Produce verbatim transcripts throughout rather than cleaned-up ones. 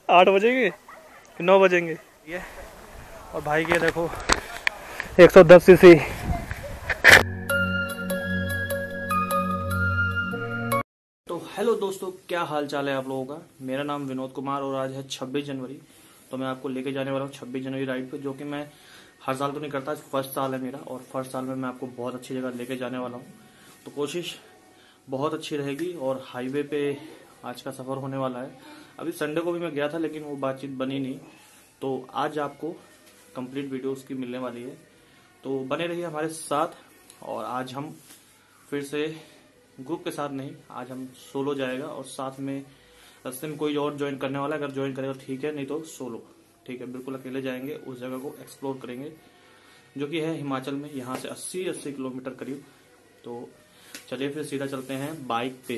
आठ बजेंगे कि नौ बजेंगे ये। और भाई के देखो एक सौ दस सी सी। तो हेलो दोस्तों, क्या हाल चाल है आप लोगों का। मेरा नाम विनोद कुमार और आज है छब्बीस जनवरी। तो मैं आपको लेके जाने वाला हूँ छब्बीस जनवरी राइड पे, जो कि मैं हर साल तो नहीं करता, फर्स्ट साल है मेरा। और फर्स्ट साल में मैं आपको बहुत अच्छी जगह लेके जाने वाला हूँ। तो कोशिश बहुत अच्छी रहेगी। और हाईवे पे आज का सफ़र होने वाला है। अभी संडे को भी मैं गया था लेकिन वो बातचीत बनी नहीं। तो आज आपको कंप्लीट वीडियो उसकी मिलने वाली है, तो बने रहिए हमारे साथ। और आज हम फिर से ग्रुप के साथ नहीं, आज हम सोलो जाएगा। और साथ में रास्ते में कोई और ज्वाइन करने वाला है, अगर ज्वाइन करेगा ठीक है, नहीं तो सोलो ठीक है। बिल्कुल अकेले जाएंगे, उस जगह को एक्सप्लोर करेंगे जो कि है हिमाचल में, यहाँ से अस्सी अस्सी किलोमीटर करीब। तो चलिए फिर सीधा चलते हैं बाइक पे।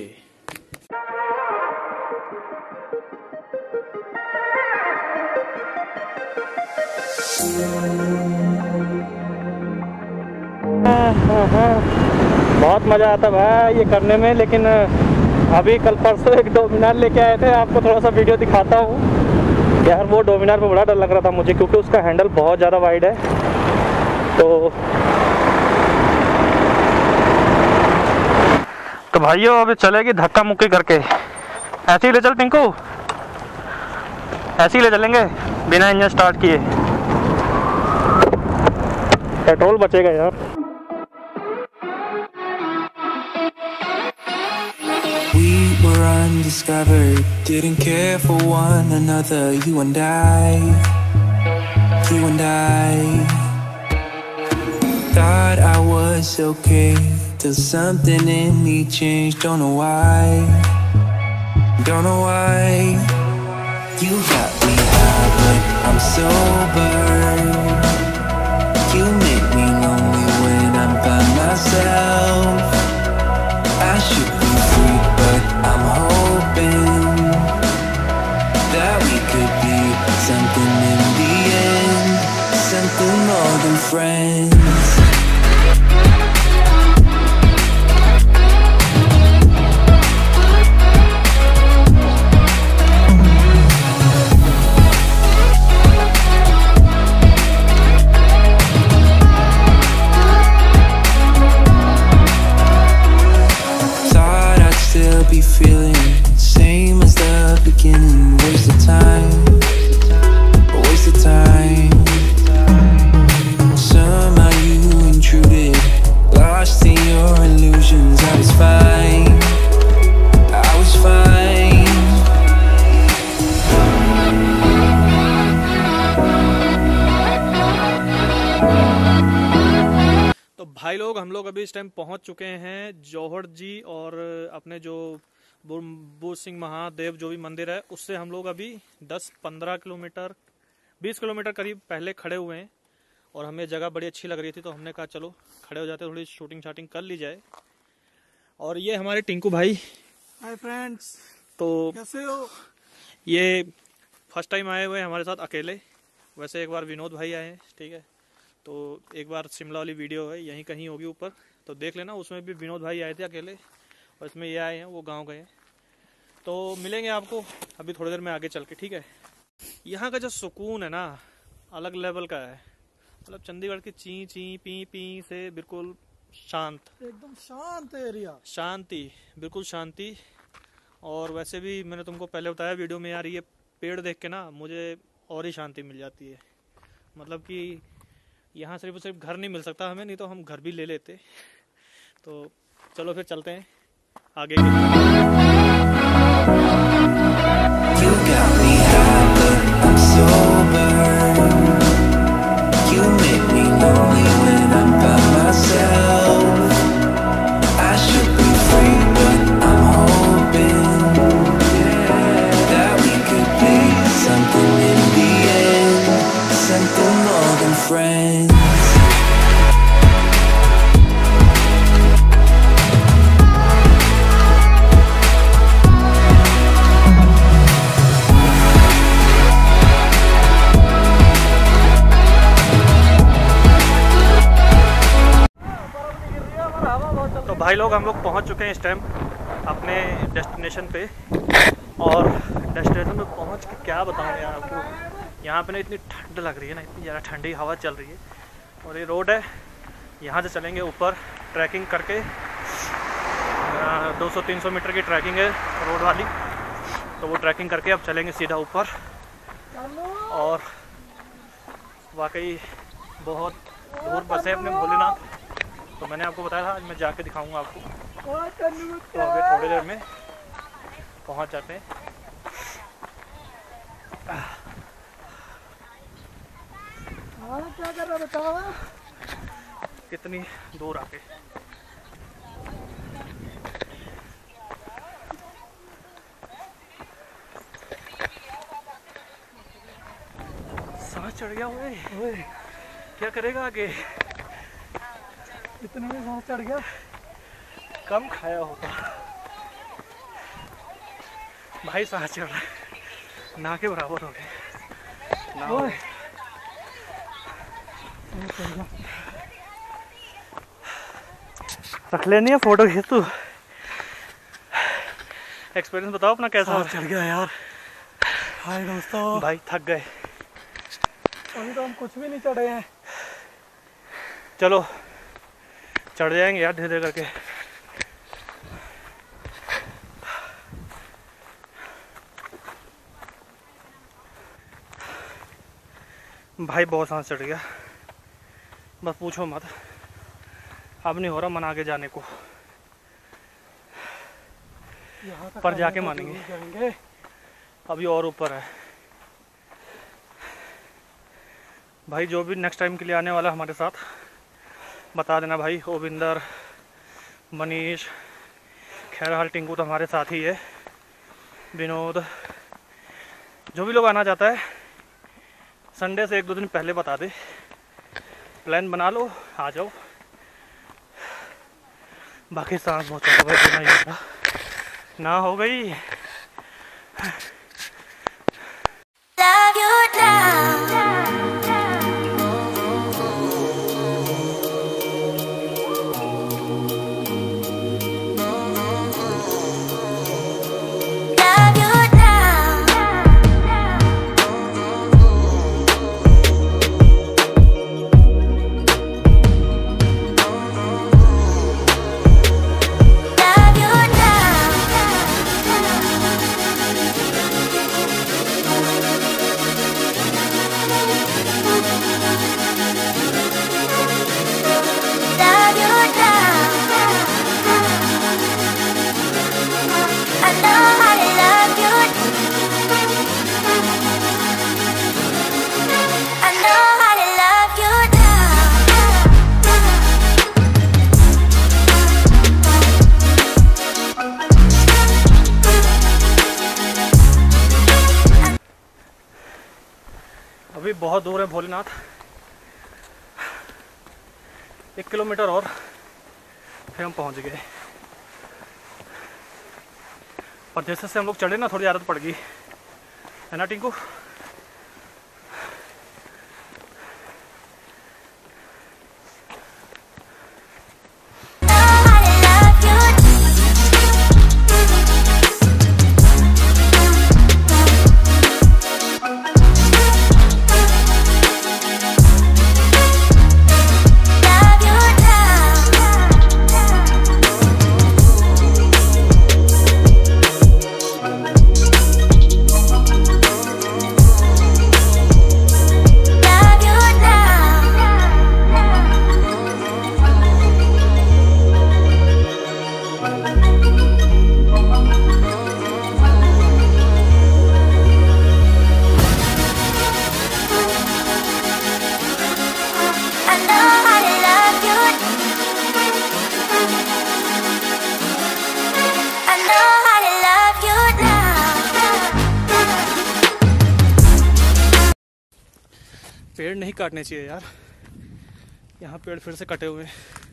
बहुत मजा आता भाई ये करने में। लेकिन अभी कल परसों एक डोमिनार लेके आए थे, आपको थोड़ा सा वीडियो दिखाता हूँ यार। वो डोमिनार पे बड़ा डर लग रहा था मुझे, क्योंकि उसका हैंडल बहुत ज़्यादा वाइड है। तो तो भाइयों अभी चलेगी धक्का मुक्की करके। ऐसे ही ले चल टिंकू, ऐसे ही ले चलेंगे बिना इंजन स्टार्ट किए। पेट्रोल बचेगा यार। We were undiscovered, didn't care for one another. You and I, you and I thought I was okay, till something in me changed. Don't know why, don't know why. You got me high, but I'm sober. You make me lonely when I'm by myself. I should be free, but I'm hoping that we could be something in the end, something more than friends. Be feeling same as the beginning. Waste of time, waste of time. Somehow you intruded, lost in your illusions. I was fine, I was fine. तो भाई लोग, हम लोग अभी इस time पहुंच चुके हैं जौहर जी और अपने जो बूढ़ सिंह महादेव जो भी मंदिर है उससे हम लोग अभी दस पंद्रह किलोमीटर बीस किलोमीटर करीब पहले खड़े हुए हैं। और हमें जगह बड़ी अच्छी लग रही थी, तो हमने कहा चलो खड़े हो जाते, थोड़ी शूटिंग शाटिंग कर ली जाए। और ये हमारे टिंकू भाई। हाय फ्रेंड्स, तो कैसे हो। ये फर्स्ट टाइम आए हुए हमारे साथ अकेले। वैसे एक बार विनोद भाई आए हैं, ठीक है। तो एक बार शिमला वाली वीडियो है, यहीं कहीं होगी ऊपर, तो देख लेना। उसमें भी विनोद भाई आए थे अकेले, और इसमें ये आए हैं, वो गांव गए हैं। तो मिलेंगे आपको अभी थोड़ी देर में आगे चल के, ठीक है। यहाँ का जो सुकून है ना, अलग लेवल का है। मतलब चंडीगढ़ की ची ची पी पी से बिल्कुल शांत, एकदम शांत एरिया, शांति, बिल्कुल शांति। और वैसे भी मैंने तुमको पहले बताया वीडियो में यार, ये पेड़ देख के ना मुझे और ही शांति मिल जाती है। मतलब कि यहाँ सिर्फ सिर्फ घर नहीं मिल सकता हमें, नहीं तो हम घर भी ले लेते। तो चलो फिर चलते हैं आगे की You got me high, but I'm sober. You make me lonely when I'm by myself. I should be free, but I'm hoping that we could be something in the end, something more than friends. भाई लोग, हम लोग पहुंच चुके हैं इस time अपने destination पे। और डेस्टिनेशन में पहुंच के क्या बताऊं यार आपको, यहाँ पे ना इतनी ठंड लग रही है ना, इतनी ज़्यादा ठंडी हवा चल रही है। और ये रोड है, यहाँ से चलेंगे ऊपर ट्रैकिंग करके, दो सौ तीन सौ मीटर की ट्रैकिंग है रोड वाली, तो वो ट्रैकिंग करके अब चलेंगे सीधा ऊपर। और वाकई बहुत दूर बसे अपने भोलेनाथ, तो मैंने आपको बताया था आज मैं जाके दिखाऊंगा आपको। तो अभी थोड़ी देर में पहुंच जाते हैं। क्या कर रहा बताओ? कितनी दूर आके सांस चढ़ गया। ओए क्या करेगा आगे? इतने में सांस चढ़ गया। कम खाया होता भाई, सांस चढ़ रहा है, ना के बराबर हो गए ना। ओए रख लेनी है फोटो खींच तू। एक्सपीरियंस बताओ अपना कैसा हो? चढ़ गया यार। हाय दोस्तों, भाई थक गए, अभी तो हम कुछ भी नहीं चढ़े हैं। चलो चढ़ जाएंगे यार धीरे धीरे करके। भाई बहुत सांस चढ़ गया, बस पूछो मत। अब नहीं हो रहा मन आगे जाने को, यहाँ तक पर जाके तो मानेंगे। जाएंगे। अभी और ऊपर है भाई। जो भी नेक्स्ट टाइम के लिए आने वाला हमारे साथ बता देना भाई। ओविंदर, मनीष, खैरहाल, टिंकू तो हमारे साथ ही है, विनोद, जो भी लोग आना चाहता है संडे से एक दो दिन पहले बता दे, प्लान बना लो, आ जाओ। बाकी सांस बहुत चढ़ा भाई, नहीं होगा ना हो गई। Love you now. Love you अभी बहुत दूर है भोलेनाथ, एक किलोमीटर और फिर हम पहुंच गए। और जैसे से हम लोग चढ़े ना, थोड़ी आदत पड़ गई है ना टिंकू? पेड़ नहीं काटने चाहिए यार, यहाँ पेड़ फिर से कटे हुए हैं।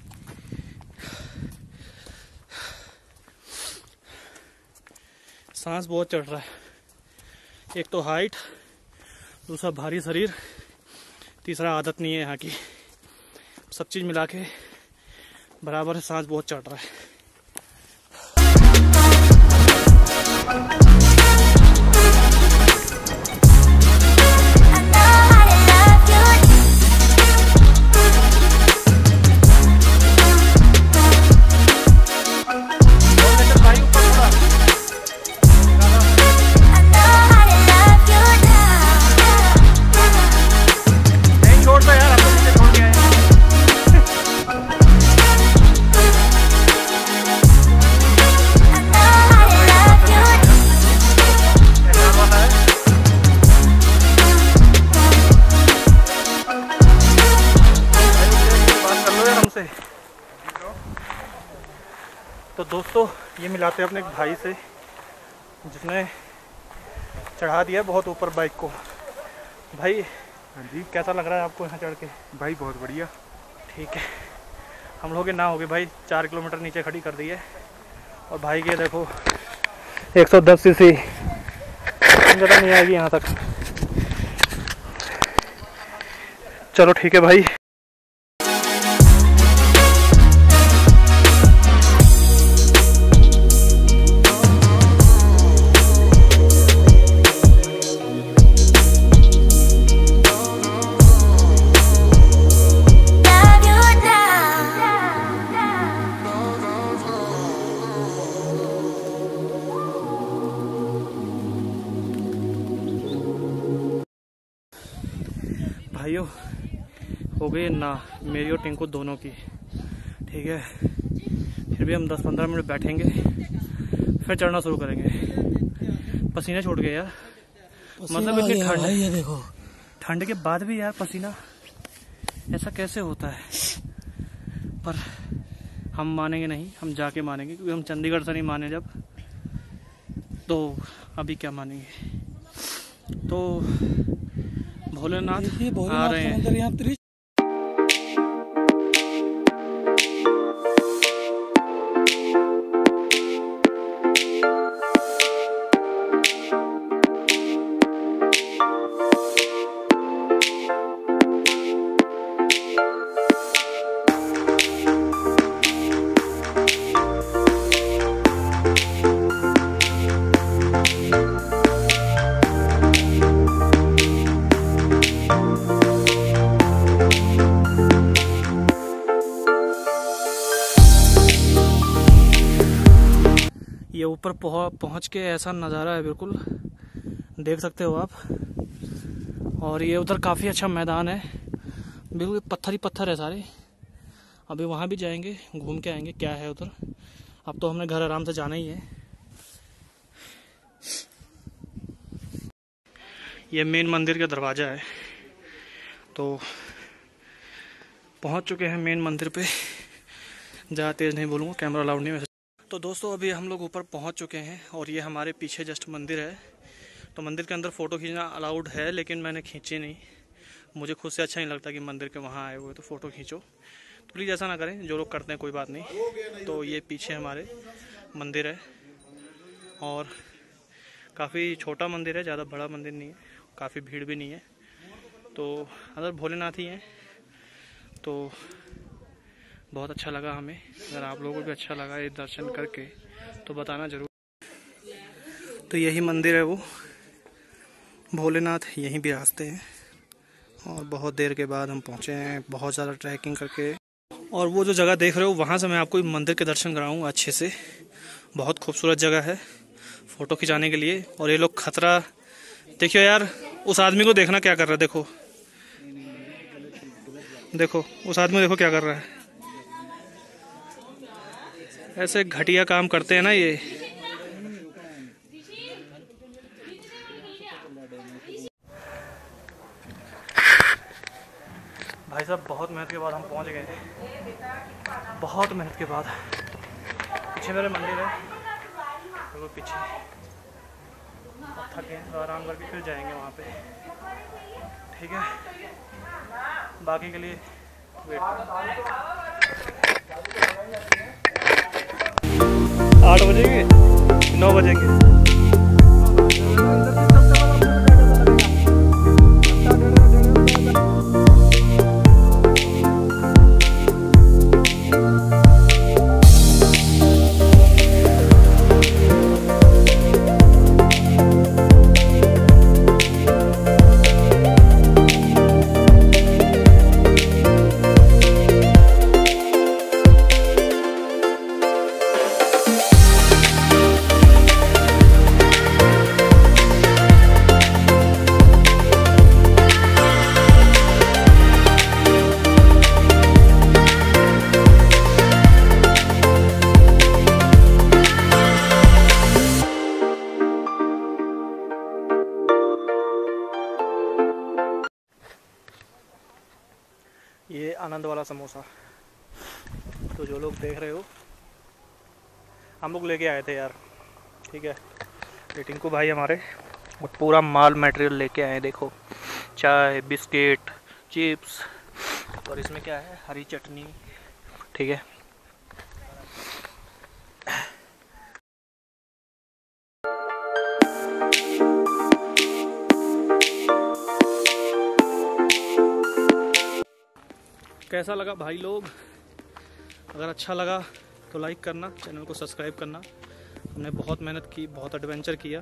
सांस बहुत चढ़ रहा है, एक तो हाइट, दूसरा भारी शरीर, तीसरा आदत नहीं है यहाँ की। सब चीज़ मिला के बराबर सांस बहुत चढ़ रहा है। तो दोस्तों ये मिलाते हैं अपने एक भाई से जिसने चढ़ा दिया बहुत ऊपर बाइक को। भाई हाँ जी कैसा लग रहा है आपको यहाँ चढ़ के? भाई बहुत बढ़िया। ठीक है, हम लोग ना हो गए भाई चार किलोमीटर नीचे खड़ी कर दी है और भाई के देखो एक सौ दस सीसी ज़्यादा नहीं आएगी यहाँ तक। चलो ठीक है भाई। Love you now. भाइयों हो गई ना मेरी और टिंकू दोनों की, ठीक है। फिर भी हम दस पंद्रह मिनट बैठेंगे फिर चढ़ना शुरू करेंगे। पसीना छूट गया यार, मतलब इतनी ठंड है, ये देखो ठंड के बाद भी यार पसीना, ऐसा कैसे होता है? पर हम मानेंगे नहीं, हम जाके मानेंगे, क्योंकि हम चंडीगढ़ से नहीं माने जब, तो अभी क्या मानेंगे। तो भोलेनाथ आ रहे हैं। ये ऊपर पहुंच के ऐसा नज़ारा है, बिल्कुल देख सकते हो आप। और ये उधर काफ़ी अच्छा मैदान है, बिल्कुल पत्थर ही पत्थर है सारे। अभी वहाँ भी जाएंगे, घूम के आएंगे क्या है उधर। अब तो हमने घर आराम से जाना ही है। ये मेन मंदिर का दरवाज़ा है, तो पहुँच चुके हैं मेन मंदिर पे। ज़्यादा तेज़ नहीं बोलूँगा, कैमरा अलाउड नहीं है। तो दोस्तों अभी हम लोग ऊपर पहुंच चुके हैं और ये हमारे पीछे जस्ट मंदिर है। तो मंदिर के अंदर फ़ोटो खींचना अलाउड है, लेकिन मैंने खींची नहीं। मुझे खुद से अच्छा नहीं लगता कि मंदिर के वहाँ आए हुए तो फ़ोटो खींचो, तो प्लीज़ ऐसा ना करें। जो लोग करते हैं कोई बात नहीं। तो ये पीछे हमारे मंदिर है और काफ़ी छोटा मंदिर है, ज़्यादा बड़ा मंदिर नहीं है, काफ़ी भीड़ भी नहीं है। तो अंदर भोलेनाथ ही हैं। तो बहुत अच्छा लगा हमें। अगर आप लोगों को भी अच्छा लगा ये दर्शन करके तो बताना ज़रूर। तो यही मंदिर है, वो भोलेनाथ यहीं भी रास्ते हैं। और बहुत देर के बाद हम पहुँचे हैं, बहुत ज़्यादा ट्रैकिंग करके। और वो जो जगह देख रहे हो वहाँ से मैं आपको मंदिर के दर्शन कराऊँगा अच्छे से। बहुत खूबसूरत जगह है फ़ोटो खिंचाने के लिए। और ये लोग खतरा देखियो यार, उस आदमी को देखना क्या कर रहा है। देखो देखो उस आदमी को देखो क्या कर रहा है। ऐसे घटिया काम करते हैं ना ये। भाई साहब बहुत मेहनत के बाद हम पहुंच गए, बहुत मेहनत के बाद। पीछे मेरे मंदिर है, वो पीछे। अब थके तो आराम करके फिर जाएंगे वहाँ पे, ठीक है। बाकी के लिए वेट। आठ बजेंगे, नौ बजेंगे। ये आनंद वाला समोसा। तो जो लोग देख रहे हो हम लोग लेके आए थे यार, ठीक है। ये टिंकू भाई हमारे वो पूरा माल मटेरियल लेके आए हैं। देखो चाय, बिस्किट, चिप्स, और इसमें क्या है, हरी चटनी, ठीक है। कैसा लगा भाई लोग? अगर अच्छा लगा तो लाइक करना, चैनल को सब्सक्राइब करना। हमने बहुत मेहनत की, बहुत एडवेंचर किया,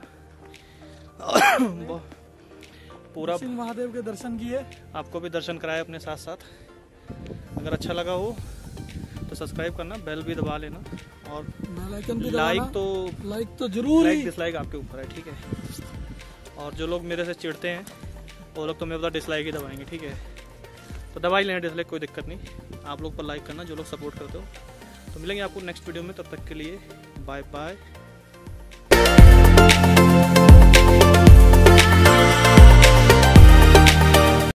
पूरा महादेव के दर्शन किए, आपको भी दर्शन कराए अपने साथ साथ। अगर अच्छा लगा हो तो सब्सक्राइब करना, बेल भी दबा लेना, और बेल आइकन भी लाइक दबाना। तो लाइक तो जरूर, लाइक डिसलाइक आपके ऊपर है, ठीक है। और जो लोग मेरे से चिढ़ते हैं वो लोग तो मेरे पास डिसलाइक ही दबाएंगे, ठीक है। तो दबाई लेना डिसलाइक, कोई दिक्कत नहीं। आप लोग पर लाइक करना जो लोग सपोर्ट करते हो। तो मिलेंगे आपको नेक्स्ट वीडियो में, तब तक के लिए बाय बाय।